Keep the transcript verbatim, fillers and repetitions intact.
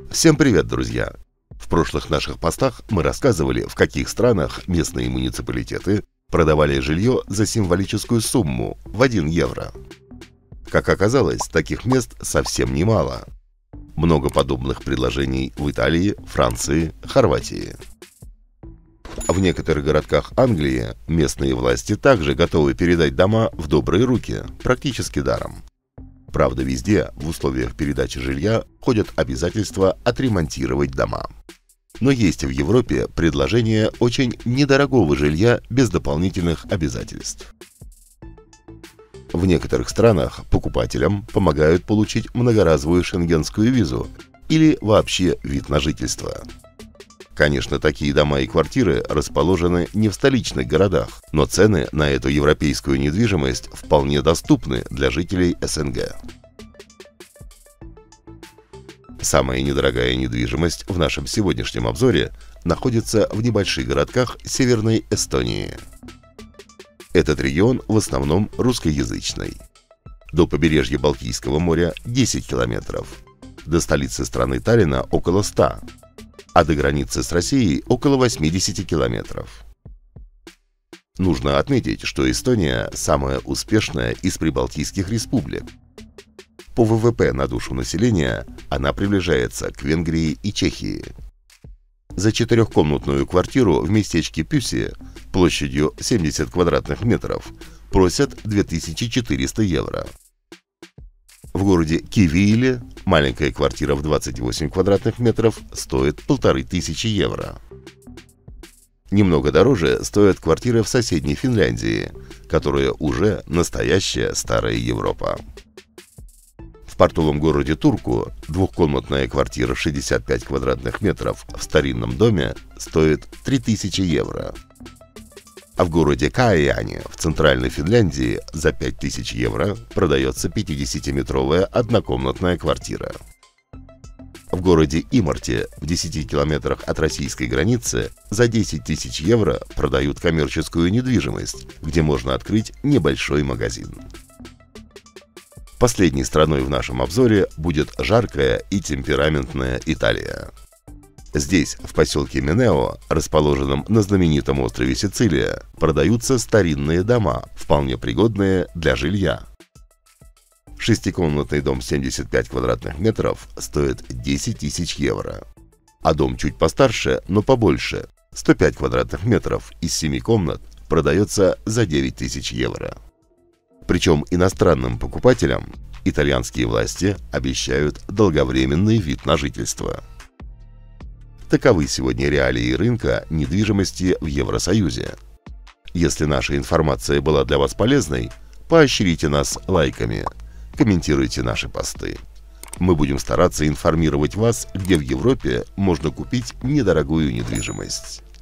Всем привет, друзья! В прошлых наших постах мы рассказывали, в каких странах местные муниципалитеты продавали жилье за символическую сумму в один евро. Как оказалось, таких мест совсем немало. Много подобных предложений в Италии, Франции, Хорватии. В некоторых городках Англии местные власти также готовы передать дома в добрые руки, практически даром. Правда, везде в условиях передачи жилья входят обязательства отремонтировать дома. Но есть в Европе предложение очень недорогого жилья без дополнительных обязательств. В некоторых странах покупателям помогают получить многоразовую шенгенскую визу или вообще вид на жительство. Конечно, такие дома и квартиры расположены не в столичных городах, но цены на эту европейскую недвижимость вполне доступны для жителей СНГ. Самая недорогая недвижимость в нашем сегодняшнем обзоре находится в небольших городках Северной Эстонии. Этот регион в основном русскоязычный. До побережья Балтийского моря десять километров, до столицы страны Таллина около ста, а до границы с Россией около восьмидесяти километров. Нужно отметить, что Эстония самая успешная из прибалтийских республик. По ВВП на душу населения она приближается к Венгрии и Чехии. За четырехкомнатную квартиру в местечке Пюси площадью семьдесят квадратных метров просят две тысячи четыреста евро. В городе Кивииле маленькая квартира в двадцать восемь квадратных метров стоит полторы тысячи евро. Немного дороже стоят квартиры в соседней Финляндии, которая уже настоящая старая Европа. В портовом городе Турку двухкомнатная квартира шестьдесят пять квадратных метров в старинном доме стоит три тысячи евро. А в городе Каиане в центральной Финляндии за пять тысяч евро продается пятидесятиметровая однокомнатная квартира. В городе Имарте в десяти километрах от российской границы за десять тысяч евро продают коммерческую недвижимость, где можно открыть небольшой магазин. Последней страной в нашем обзоре будет жаркая и темпераментная Италия. Здесь, в поселке Минео, расположенном на знаменитом острове Сицилия, продаются старинные дома, вполне пригодные для жилья. Шестикомнатный дом семьдесят пять квадратных метров стоит десять тысяч евро, а дом чуть постарше, но побольше, сто пять квадратных метров из семи комнат, продается за девять тысяч евро. Причем иностранным покупателям итальянские власти обещают долговременный вид на жительство. Таковы сегодня реалии рынка недвижимости в Евросоюзе. Если наша информация была для вас полезной, поощрите нас лайками, комментируйте наши посты. Мы будем стараться информировать вас, где в Европе можно купить недорогую недвижимость.